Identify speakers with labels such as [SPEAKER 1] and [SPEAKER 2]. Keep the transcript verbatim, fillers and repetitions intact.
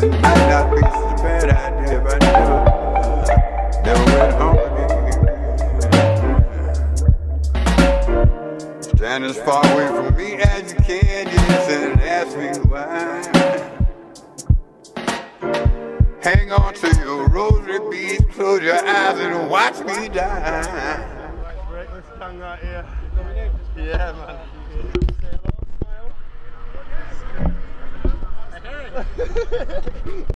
[SPEAKER 1] Might not be such a bad idea if I never, never went home again. Stand as far away from me as you can, just and ask me why. Hang on to your rosary beads, close your eyes and watch me die.
[SPEAKER 2] Break this tongue right here. Yeah, man.